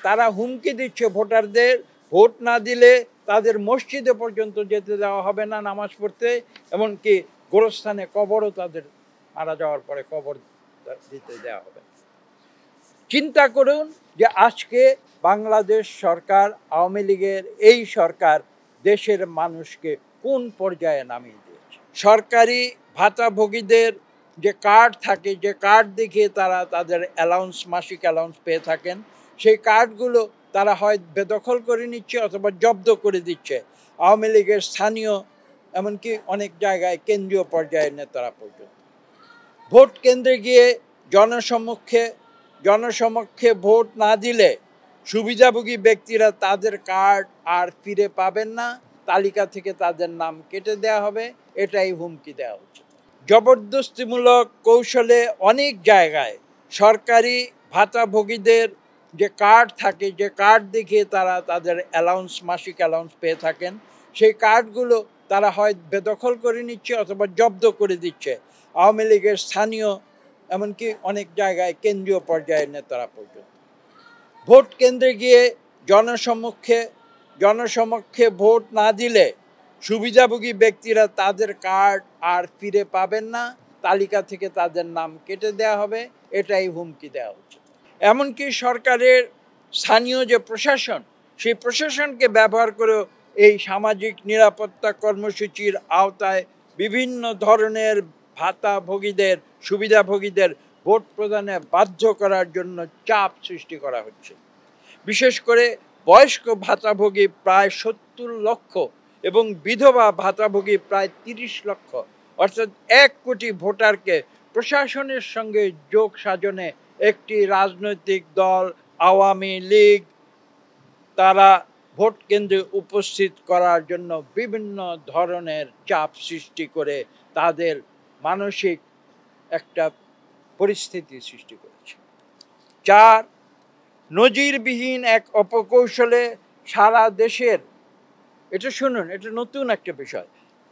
তারা হুমকি দিচ্ছে ভোটারদের, ভোট না দিলে তাদের মসজিদে পর্যন্ত যেতে দেওয়া হবে না নামাজ পড়তে, এমনকি গোরস্থানে কবরও তাদের মারা যাওয়ার পরে কবর দিতে দেওয়া হবে। চিন্তা করুন যে আজকে বাংলাদেশ সরকার, আওয়ামী লীগের এই সরকার দেশের মানুষকে কোন পর্যায়ে নামিয়ে দিয়েছে। সরকারি ভাতাভোগীদের যে কার্ড থাকে, যে কার্ড দেখিয়ে তারা তাদের অ্যালাউন্স, মাসিক অ্যালাউন্স পেয়ে থাকেন, সেই কার্ডগুলো তারা হয় বেদখল করে নিচ্ছে অথবা জব্দ করে দিচ্ছে আওয়ামী লীগের স্থানীয়, এমনকি অনেক জায়গায় কেন্দ্রীয় পর্যায়ের নেতারা পর্যন্ত। ভোট কেন্দ্রে গিয়ে জনসমক্ষে ভোট না দিলে সুবিধাভোগী ব্যক্তিরা তাদের কার্ড আর ফিরে পাবেন না, তালিকা থেকে তাদের নাম কেটে দেওয়া হবে, এটাই হুমকি দেওয়া হচ্ছে। জবরদস্তিমূলক কৌশলে অনেক জায়গায় সরকারি ভাতাভোগীদের যে কার্ড থাকে, যে কার্ড দেখিয়ে তারা তাদের অ্যালাউন্স, মাসিক অ্যালাউন্স পেয়ে থাকেন, সেই কার্ডগুলো তারা হয় বেদখল করে নিচ্ছে অথবা জব্দ করে দিচ্ছে আওয়ামী লীগের স্থানীয়, এমনকি অনেক জায়গায় কেন্দ্রীয় পর্যায়ের নেতারা পর্যন্ত। ভোট কেন্দ্রে গিয়ে জনসমক্ষে ভোট না দিলে সুবিধাভোগী ব্যক্তিরা তাদের কার্ড আর ফিরে পাবেন না, তালিকা থেকে তাদের নাম কেটে দেওয়া হবে, এটাই হুমকি দেওয়া হচ্ছে। এমনকি সরকারের স্থানীয় যে প্রশাসন, সেই প্রশাসনকে ব্যবহার করে এই সামাজিক নিরাপত্তা কর্মসূচির আওতায় বিভিন্ন ধরনের ভাতাভোগীদের, সুবিধাভোগীদের ভোট প্রদানে বাধ্য করার জন্য চাপ সৃষ্টি করা হচ্ছে। বিশেষ করে বয়স্ক ভাতাভোগী প্রায় ৭০ লক্ষ এবং বিধবা ভাতাভোগী প্রায় ৩০ লক্ষ, অর্থাৎ ১ কোটি ভোটারকে প্রশাসনের সঙ্গে যোগ সাজনে একটি রাজনৈতিক দল আওয়ামী লীগ তারা ভোট কেন্দ্রে উপস্থিত করার জন্য বিভিন্ন ধরনের চাপ সৃষ্টি করে তাদের মানসিক একটা পরিস্থিতি সৃষ্টি করেছে। ৪, নজিরবিহীন এক অপকৌশলে সারা দেশের, এটা শুনুন, এটা নতুন একটা বিষয়,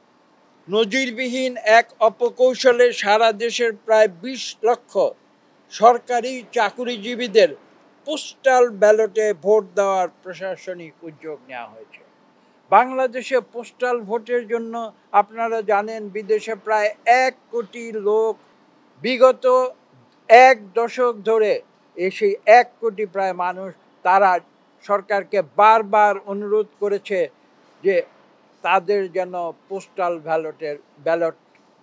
নজিরবিহীন এক অপকৌশলে সারা দেশের প্রায় ২০ লক্ষ সরকারি চাকুরিজীবীদের পোস্টাল ব্যালটে ভোট দেওয়ার প্রশাসনিক উদ্যোগ নেওয়া হয়েছে। বাংলাদেশে পোস্টাল ভোটের জন্য আপনারা জানেন বিদেশে প্রায় ১ কোটি লোক বিগত ১ দশক ধরে সেই ১ কোটি প্রায় মানুষ তারা সরকারকে বারবার অনুরোধ করেছে যে তাদের যেন পোস্টাল ব্যালট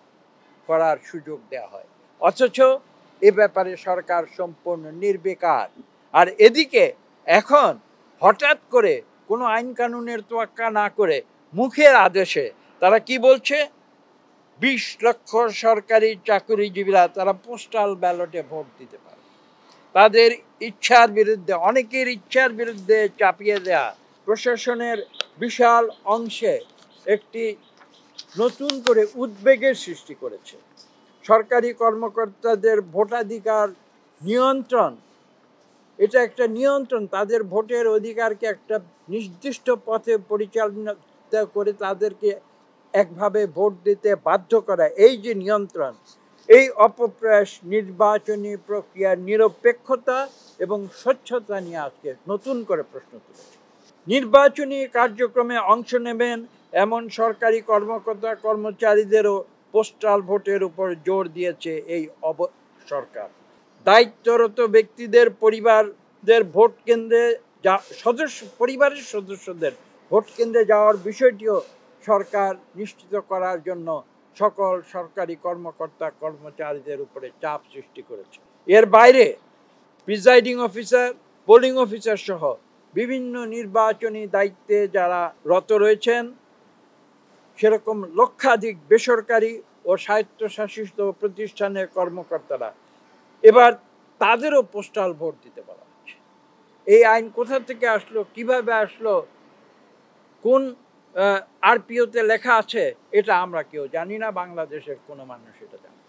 করার সুযোগ দেওয়া হয়, অথচ এ ব্যাপারে সরকার সম্পূর্ণ নির্বিকার। আর এদিকে এখন হঠাৎ করে কোনো আইন কানুনের তোয়াক্কা না করে মুখের আদেশে তারা কি বলছে, ২০ লক্ষ সরকারি চাকরিজীবীরা তারা পোস্টাল ব্যালটে ভোট দিতে পারে। তাদের ইচ্ছার বিরুদ্ধে, অনেকের ইচ্ছার বিরুদ্ধে চাপিয়ে দেয়া প্রশাসনের বিশাল অংশে একটি নতুন করে উদ্বেগের সৃষ্টি করেছে। সরকারি কর্মকর্তাদের ভোটাধিকার নিয়ন্ত্রণ, এটা একটা নিয়ন্ত্রণ, তাদের ভোটের অধিকারকে একটা নির্দিষ্ট পথে পরিচালনা করে তাদেরকে একভাবে ভোট দিতে বাধ্য করা, এই যে নিয়ন্ত্রণ, এই অপপ্রয়াস নির্বাচনী প্রক্রিয়ার নিরপেক্ষতা এবং স্বচ্ছতা নিয়ে আজকে নতুন করে প্রশ্ন তুলেছে। নির্বাচনী কার্যক্রমে অংশ নেবেন এমন সরকারি কর্মকর্তা কর্মচারীদেরও পোস্টাল ভোটের উপর জোর দিয়েছে এই সরকার। দায়িত্বরত ব্যক্তিদের পরিবারদের ভোট কেন্দ্রে পরিবারের সদস্যদের ভোট কেন্দ্রে যাওয়ার বিষয়টিও সরকার নিশ্চিত করার জন্য সকল সরকারি কর্মকর্তা কর্মচারীদের উপরে চাপ সৃষ্টি করেছে। এর বাইরে প্রিজাইডিং অফিসার, পোলিং অফিসার সহ বিভিন্ন নির্বাচনী দায়িত্বে যারা রত রয়েছেন সেরকম লক্ষাধিক বেসরকারি ও স্বায়ত্তশাসিত প্রতিষ্ঠানের কর্মকর্তারা এবার তাদেরও পোস্টাল ভোট দিতে বলা হচ্ছে। এই আইন কোথা থেকে আসলো, কিভাবে আসলো, কোন আরপিওতে লেখা আছে, এটা আমরা কেউ জানি না, বাংলাদেশের কোনো মানুষ এটা জানে।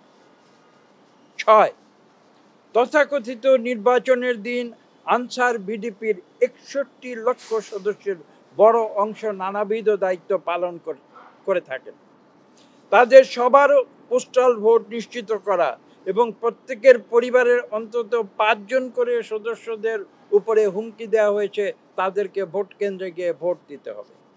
৬, তথাকথিত নির্বাচনের দিন আনসার ভিডিপির ৬১ লক্ষ সদস্যের বড় অংশ নানাবিধ দায়িত্ব পালন করে থাকেন। তাদের সবারও পোস্টাল ভোট নিশ্চিত করা এবং প্রত্যেকের পরিবারের অন্তত ৫ জন করে সদস্যদের উপরে হুমকি দেওয়া হয়েছে তাদেরকে ভোট কেন্দ্রে গিয়ে ভোট দিতে হবে।